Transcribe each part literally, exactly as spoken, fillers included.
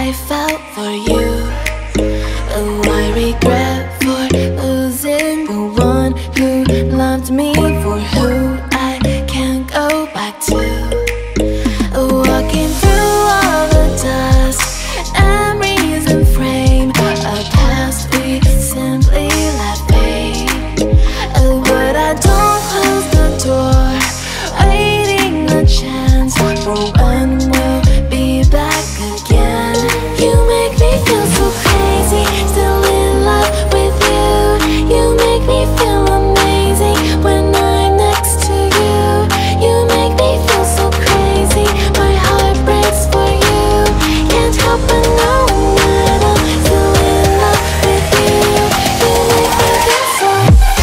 I felt for you. Oh, I regret for losing the one who loved me, for who I can't go back to. Walking through all the dust, memories and frame, a past we simply let fade. Oh, but I don't close the door, waiting a chance for when we'll be back again. You make me feel so crazy, still in love with you. You make me feel amazing when I'm next to you. You make me feel so crazy, my heart breaks for you. Can't help but knowing that I'm still in love with you. You make me feel so.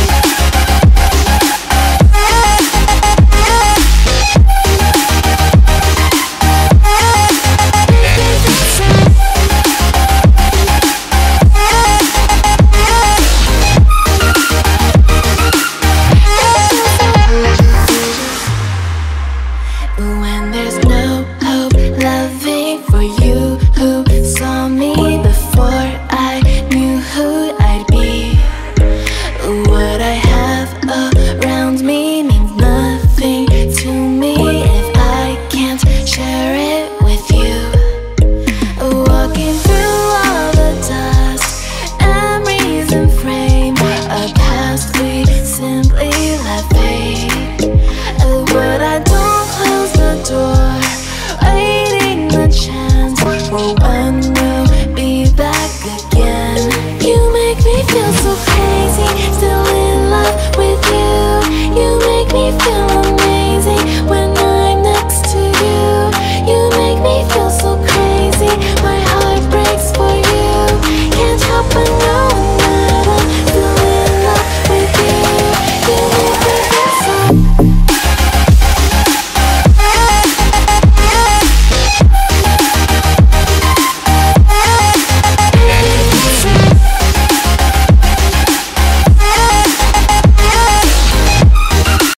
When there's no hope, loving for you who saw me before I knew who I'd be. What I have around me means nothing to me if I can't share it with you. Walking through all the dust, memories and frame, a past we simply let fade. But I don't close the door, waiting the chance for when we'll be back again. You make me feel so crazy, still in love with you. You make me feel